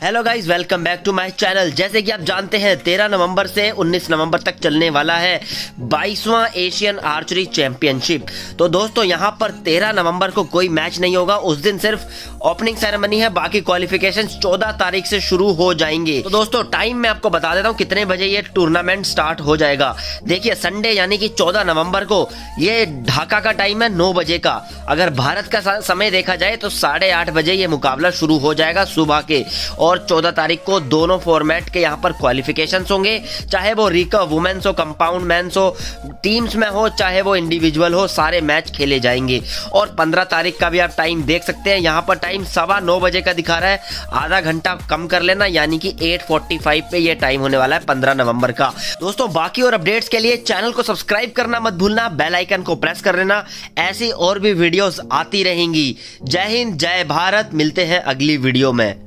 Hello guys, welcome back to my channel. जैसे कि आप जानते हैं 13 नवंबर से 19 नवंबर तक चलने वाला है 22वां एशियन आर्चरी चैंपियनशिप। तो दोस्तों यहाँ पर 13 नवंबर को कोई मैच नहीं होगा, उस दिन सिर्फ ओपनिंग सेरेमनी है। बाकी क्वालिफिकेशन 14 तारीख से शुरू हो जाएंगे। तो दोस्तों टाइम मैं आपको बता देता हूँ कितने बजे ये टूर्नामेंट स्टार्ट हो जाएगा। देखिए संडे यानी कि 14 नवंबर को ये ढाका का टाइम है 9 बजे का। अगर भारत का समय देखा जाए तो 8:30 बजे ये मुकाबला शुरू हो जाएगा सुबह के। और 14 तारीख को दोनों फॉर्मेट के यहाँ पर क्वालिफिकेशंस होंगे, चाहे वो रिकर्व वुमेन्स हो, कंपाउंड मेंस हो, टीम्स में हो, चाहे वो इंडिविजुअल हो, सारे मैच खेले जाएंगे। और 15 तारीख का भी आप टाइम देख सकते हैं, यहाँ पर टाइम 9:15 बजे का दिखा रहा है। आधा घंटा कम कर लेना, यानी कि 8:45 पे ये टाइम होने वाला है 15 नवंबर का। दोस्तों बाकी और अपडेट्स के लिए चैनल को सब्सक्राइब करना मत भूलना, बेल आइकन को प्रेस कर लेना। ऐसी और भी वीडियोस आती रहेंगी। जय हिंद, जय भारत। मिलते हैं अगली वीडियो में।